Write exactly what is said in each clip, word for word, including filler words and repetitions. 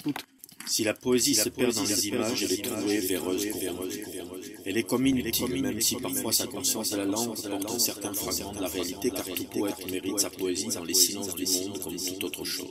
Si la poésie se perd dans les images, elle est trouvée véreuse, corrompue. Elle est comme inutile, même si parfois sa conscience de la langue porte un certain fragment de la réalité, car tout poète mérite sa poésie dans les silences du monde comme toute autre chose.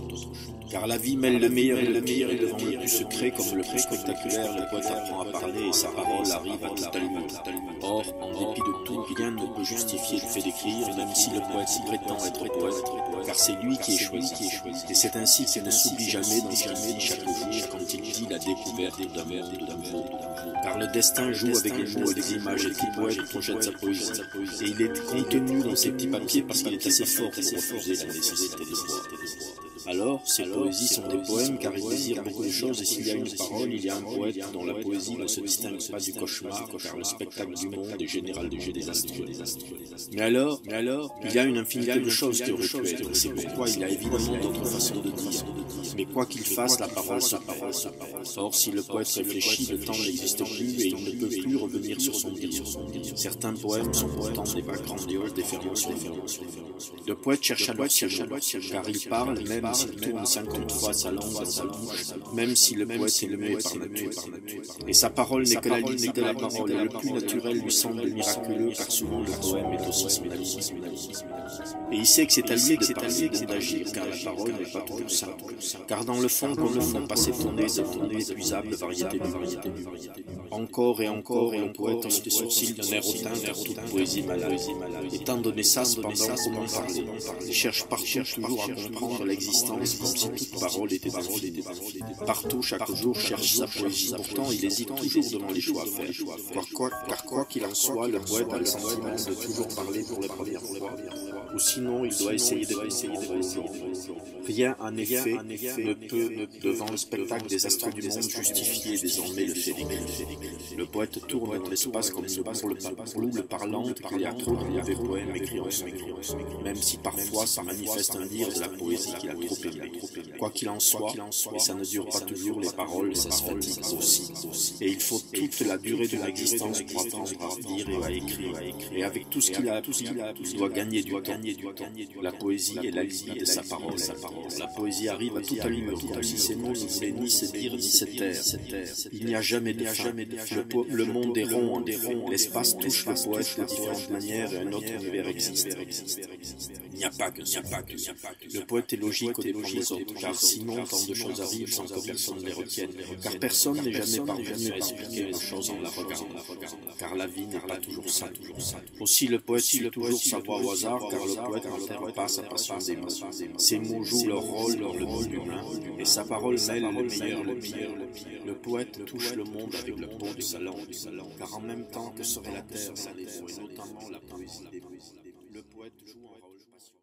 Car la vie mêle le meilleur et le pire, et devant le plus secret comme le plus spectaculaire, le poète apprend à parler et sa parole arrive à toute allure. Or, en dépit de tout, rien ne peut justifier le fait d'écrire, même si le poète prétend être poète, car c'est lui qui est choisi. Et c'est ainsi qu'il ne s'oublie jamais dans ce qu'il dit chaque jour quand il dit la découverte d'un monde nouveau. Car le destin joue avec les mots et les images, et tout poète projette sa poésie. Et il est contenu dans ces petits papiers parce qu'il est assez fort pour refuser la nécessité de voir. Alors, ces poésies sont des poèmes car ils désirent beaucoup de choses, et s'il y a une parole, il y a un poète dont la poésie ne se distingue pas du cauchemar, car le spectacle du monde est généralement désastreux. Mais alors, mais alors, il y a une infinité de choses qui auraient pu être, et c'est pourquoi il y a évidemment d'autres façons de dire. Mais quoi qu'il fasse, la parole se parole. Or, si le poète réfléchit, le temps n'existe plus et il ne peut plus revenir sur son dire. Certains poèmes sont pourtant des vagues grandioses, des fermentations. Le poète cherche alors ses mots, car il parle, même s'il tourne cinquante fois sa langue dans sa bouche, même si le poète est le muet par nature. Et sa parole n'est que la limite de la parole, et le plus naturel lui semble miraculeux, car souvent le poème est aussi son ami. Et il sait que c'est à lui de parler, d'agir, car la parole n'est pas toujours simple. Car dans le fond, comme le fond pas s'étonner de ton inépuisable variété de variété. Encore et encore, et le poète hausse les sourcils d'un air hautain vers toute poésie malade. Étant donné ça, cependant, comment parler? Il cherche partout toujours à comprendre l'existence comme si toute parole était infinie. Partout, chaque jour, cherche sa poésie. Pourtant, il hésite toujours devant les choix à faire. Car quoi, car quoi qu'il en soit, le poète a le sentiment de toujours parler pour la première fois. Ou sinon, il doit essayer de comprendre. Rien, en effet, ne peut, devant le spectacle des astres du monde, justifier désormais le fait d'écrire. Le poète tourne dans l'espace comme une boule parlante, car il y a trop de mauvais poèmes écrits en son nom. Même si parfois ça manifeste un dire de la poésie qu'il a trop aimé. Quoi qu'il en soit, et ça ne dure pas toujours, les paroles, ça se fatigue aussi. Et il faut toute la durée de l'existence pour apprendre à dire et à écrire. Et avec tout ce qu'il a appris, il doit gagner du temps. La poésie est la limite de sa parole. La poésie arrive à toute allure, comme si ces mots ne voulaient ni se dire ni se taire. Il n'y a jamais de fin. Le, le monde est rond en effet. L'espace touche le poète de différentes manières et un autre univers existe. Il n'y a pas que ça. Le poète est logique au dépend des autres, car sinon tant de choses arrivent sans que personne ne les retienne. Car personne n'est jamais parvenu à expliquer une chose en la regardant. Car la vie n'est pas toujours ça. Aussi le poète suit toujours sa voix au hasard, car le poète n'altère pas sa passion des mots. Ses mots jouent leur rôle dans le monde humain, et sa parole mêle le meilleur, le pire. Le poète touche le monde avec le ton de sa langue, car en même temps que serait la terre sans les mots, et notamment la poésie des mots, le poète joue un rôle passionnel.